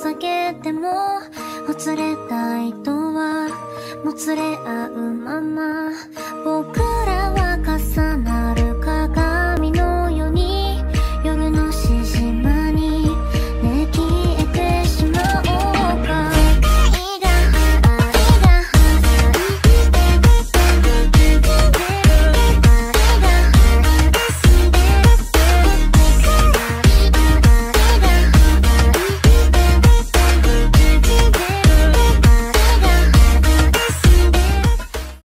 捧げてもほつれた糸はもつれ合うまま僕